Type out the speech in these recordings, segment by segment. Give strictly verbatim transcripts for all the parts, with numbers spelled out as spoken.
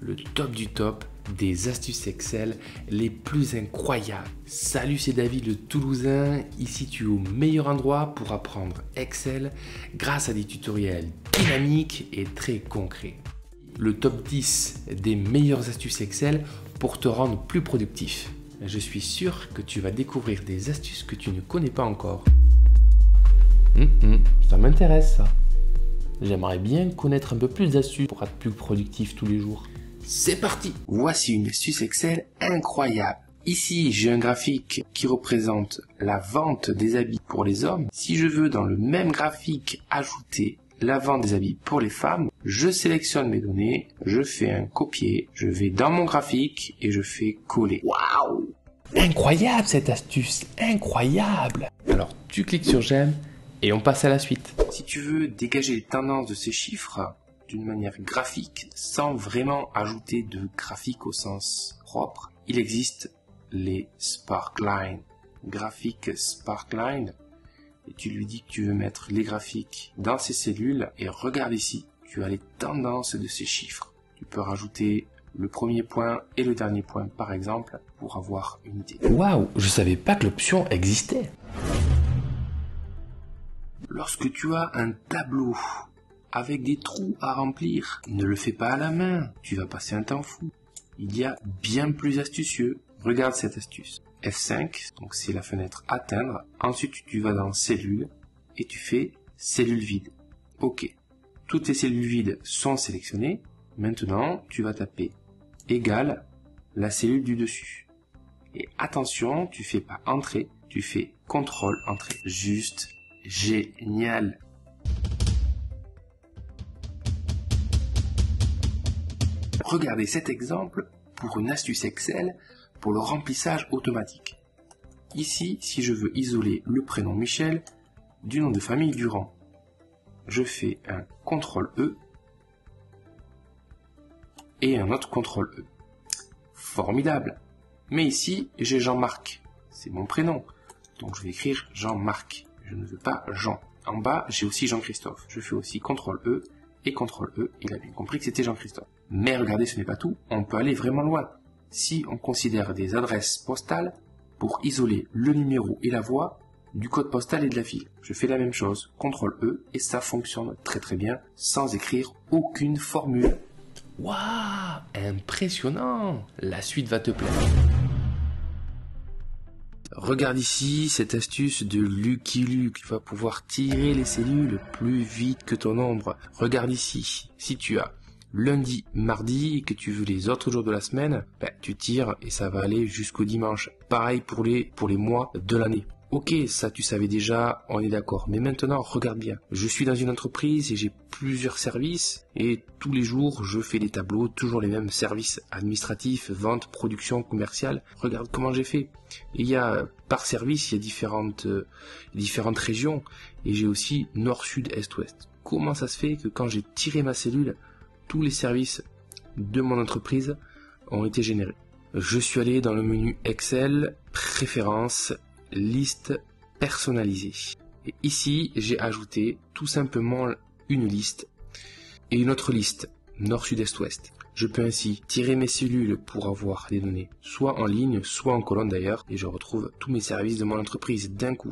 le top du top des astuces Excel les plus incroyables. Salut, c'est David le Toulousain. Ici, tu es au meilleur endroit pour apprendre Excel grâce à des tutoriels dynamiques et très concrets. Le top dix des meilleures astuces Excel pour te rendre plus productif. Je suis sûr que tu vas découvrir des astuces que tu ne connais pas encore. Hum, hum, ça m'intéresse ça. J'aimerais bien connaître un peu plus d'astuces pour être plus productif tous les jours. C'est parti! Voici une astuce Excel incroyable. Ici, j'ai un graphique qui représente la vente des habits pour les hommes. Si je veux dans le même graphique ajouter la vente des habits pour les femmes, je sélectionne mes données, je fais un copier, je vais dans mon graphique et je fais coller. Waouh! Incroyable cette astuce! Incroyable! Alors, tu cliques sur j'aime et on passe à la suite. Si tu veux dégager les tendances de ces chiffres d'une manière graphique, sans vraiment ajouter de graphique au sens propre, il existe les Sparkline. Graphique Sparkline, et tu lui dis que tu veux mettre les graphiques dans ces cellules, et regarde ici, tu as les tendances de ces chiffres. Tu peux rajouter le premier point et le dernier point par exemple, pour avoir une idée. Waouh, je savais pas que l'option existait. Lorsque tu as un tableau avec des trous à remplir, ne le fais pas à la main, tu vas passer un temps fou. Il y a bien plus astucieux. Regarde cette astuce. F cinq, donc c'est la fenêtre atteindre. Ensuite, tu vas dans cellules et tu fais cellule vide. Ok. Toutes les cellules vides sont sélectionnées. Maintenant, tu vas taper égal la cellule du dessus. Et attention, tu fais pas entrée, tu fais contrôle entrée. Juste génial. Regardez cet exemple pour une astuce Excel pour le remplissage automatique. Ici, si je veux isoler le prénom Michel du nom de famille Durand, je fais un contrôle E et un autre contrôle E. Formidable. Mais ici, j'ai Jean-Marc. C'est mon prénom. Donc je vais écrire Jean-Marc. Je ne veux pas Jean. En bas, j'ai aussi Jean-Christophe. Je fais aussi contrôle E et contrôle E. Il a bien compris que c'était Jean-Christophe. Mais regardez, ce n'est pas tout. On peut aller vraiment loin. Si on considère des adresses postales pour isoler le numéro et la voix du code postal et de la ville. Je fais la même chose. contrôle E et ça fonctionne très très bien sans écrire aucune formule. Waouh! Impressionnant! La suite va te plaire. Regarde ici cette astuce de Lucky Luke. Tu vas pouvoir tirer les cellules plus vite que ton ombre. Regarde ici. Si tu as lundi, mardi et que tu veux les autres jours de la semaine, ben, tu tires et ça va aller jusqu'au dimanche. Pareil pour les, pour les mois de l'année. Ok, ça tu savais déjà, on est d'accord. Mais maintenant, regarde bien. Je suis dans une entreprise et j'ai plusieurs services et tous les jours, je fais des tableaux, toujours les mêmes services administratifs, vente, production, commerciale. Regarde comment j'ai fait. Il y a, par service, il y a différentes, euh, différentes régions et j'ai aussi nord, sud, est, ouest. Comment ça se fait que quand j'ai tiré ma cellule, tous les services de mon entreprise ont été générés? Je suis allé dans le menu Excel, préférences, liste personnalisée. Et ici, j'ai ajouté tout simplement une liste et une autre liste, nord, sud, est, ouest. Je peux ainsi tirer mes cellules pour avoir des données, soit en ligne, soit en colonne d'ailleurs, et je retrouve tous mes services de mon entreprise d'un coup.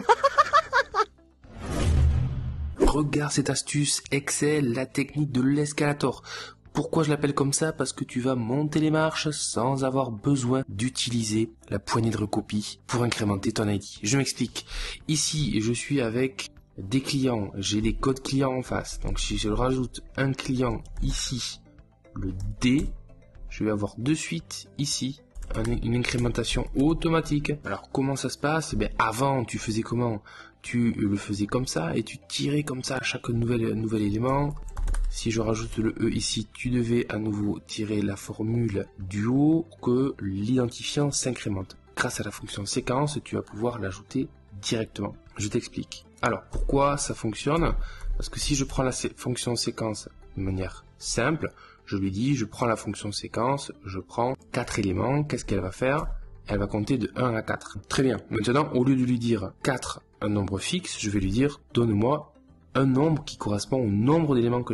Regarde cette astuce Excel, la technique de l'escalator. Pourquoi je l'appelle comme ça? Parce que tu vas monter les marches sans avoir besoin d'utiliser la poignée de recopie pour incrémenter ton I D. Je m'explique. Ici, je suis avec des clients. J'ai des codes clients en face. Donc si je rajoute un client ici, le D, je vais avoir de suite ici une incrémentation automatique. Alors comment ça se passe? Ben, avant, tu faisais comment? Tu le faisais comme ça et tu tirais comme ça à chaque nouvel, nouvel élément. Si je rajoute le E ici, tu devais à nouveau tirer la formule du haut pour que l'identifiant s'incrémente. Grâce à la fonction séquence, tu vas pouvoir l'ajouter directement. Je t'explique. Alors, pourquoi ça fonctionne? Parce que si je prends la fonction séquence de manière simple, je lui dis, je prends la fonction séquence, je prends quatre éléments, qu'est-ce qu'elle va faire? Elle va compter de un à quatre. Très bien. Maintenant, au lieu de lui dire quatre, un nombre fixe, je vais lui dire, donne-moi un nombre qui correspond au nombre d'éléments que j'ai.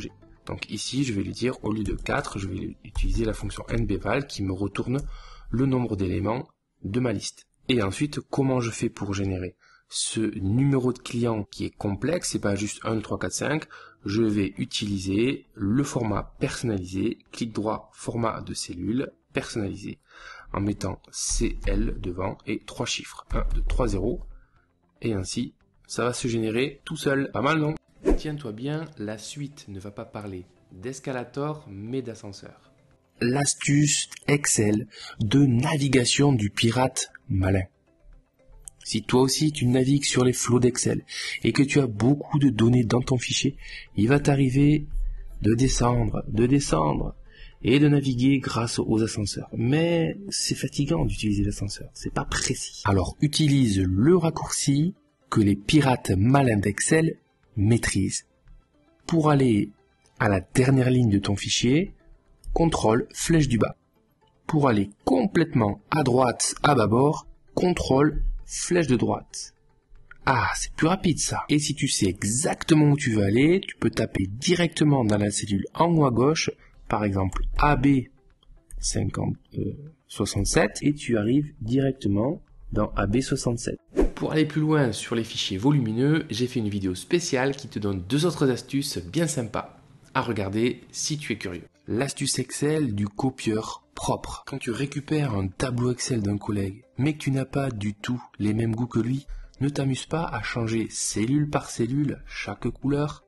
Donc ici, je vais lui dire, au lieu de quatre, je vais utiliser la fonction nbval qui me retourne le nombre d'éléments de ma liste. Et ensuite, comment je fais pour générer ce numéro de client qui est complexe, c'est pas juste un, deux, trois, quatre, cinq, je vais utiliser le format personnalisé, clic droit, format de cellule, personnalisé, en mettant C L devant et trois chiffres, un, deux, trois, zéro, et ainsi, ça va se générer tout seul. Pas mal, non? Tiens-toi bien, la suite ne va pas parler d'escalator, mais d'ascenseur. L'astuce Excel de navigation du pirate malin. Si toi aussi tu navigues sur les flots d'Excel et que tu as beaucoup de données dans ton fichier, il va t'arriver de descendre, de descendre et de naviguer grâce aux ascenseurs. Mais c'est fatigant d'utiliser l'ascenseur, c'est pas précis. Alors utilise le raccourci que les pirates malins d'Excel maîtrisent. Pour aller à la dernière ligne de ton fichier, contrôle flèche du bas. Pour aller complètement à droite, à bâbord, contrôle flèche de droite. Ah, c'est plus rapide ça. Et si tu sais exactement où tu veux aller, tu peux taper directement dans la cellule en haut à gauche, par exemple A B cinquante, euh, soixante-sept, et tu arrives directement dans A B soixante-sept. Pour aller plus loin sur les fichiers volumineux, j'ai fait une vidéo spéciale qui te donne deux autres astuces bien sympas à regarder si tu es curieux. L'astuce Excel du copieur propre. Quand tu récupères un tableau Excel d'un collègue, mais que tu n'as pas du tout les mêmes goûts que lui, ne t'amuse pas à changer cellule par cellule chaque couleur.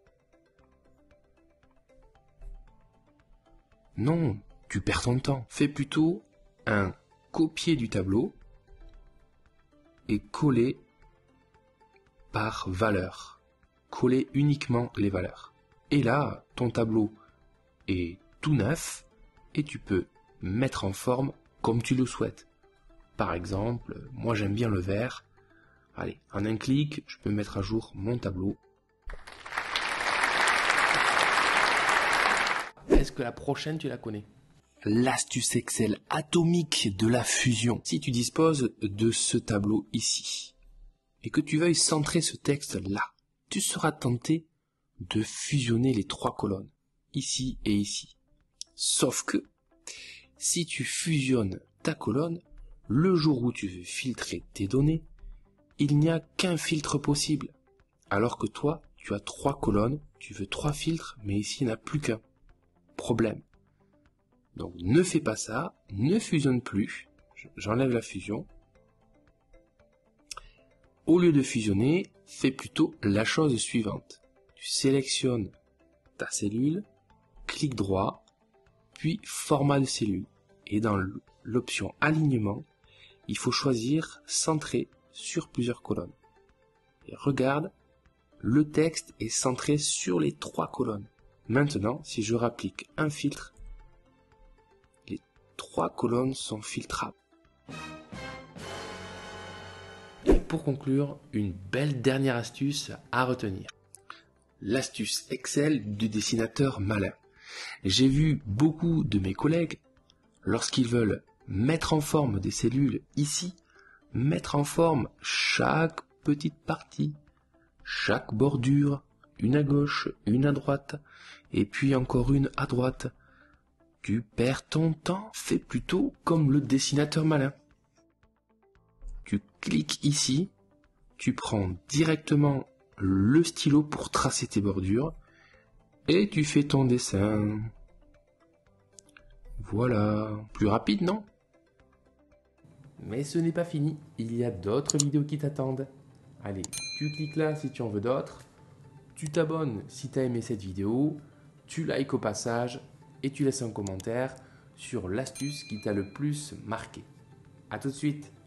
Non, tu perds ton temps. Fais plutôt un copier du tableau et coller par valeur. Coller uniquement les valeurs. Et là, ton tableau est tout neuf et tu peux mettre en forme comme tu le souhaites. Par exemple, moi j'aime bien le vert. Allez, en un clic, je peux mettre à jour mon tableau. Est-ce que la prochaine, tu la connais? L'astuce Excel atomique de la fusion. Si tu disposes de ce tableau ici, et que tu veuilles centrer ce texte là, tu seras tenté de fusionner les trois colonnes, ici et ici. Sauf que, si tu fusionnes ta colonne, le jour où tu veux filtrer tes données, il n'y a qu'un filtre possible. Alors que toi, tu as trois colonnes, tu veux trois filtres, mais ici il n'y en a plus qu'un. Problème. Donc ne fais pas ça, ne fusionne plus. J'enlève la fusion. Au lieu de fusionner, fais plutôt la chose suivante. Tu sélectionnes ta cellule, clic droit, puis format de cellule. Et dans l'option alignement, il faut choisir centrer sur plusieurs colonnes. Et regarde, le texte est centré sur les trois colonnes. Maintenant, si je rapplique un filtre, les trois colonnes sont filtrables. Et pour conclure, une belle dernière astuce à retenir. L'astuce Excel du dessinateur malin. J'ai vu beaucoup de mes collègues, lorsqu'ils veulent mettre en forme des cellules ici, mettre en forme chaque petite partie, chaque bordure, une à gauche, une à droite, et puis encore une à droite. Tu perds ton temps, fais plutôt comme le dessinateur malin. Tu cliques ici, tu prends directement le stylo pour tracer tes bordures, et tu fais ton dessin. Voilà, plus rapide, non? Mais ce n'est pas fini, il y a d'autres vidéos qui t'attendent. Allez, tu cliques là si tu en veux d'autres, tu t'abonnes si tu as aimé cette vidéo, tu likes au passage et tu laisses un commentaire sur l'astuce qui t'a le plus marqué. A tout de suite!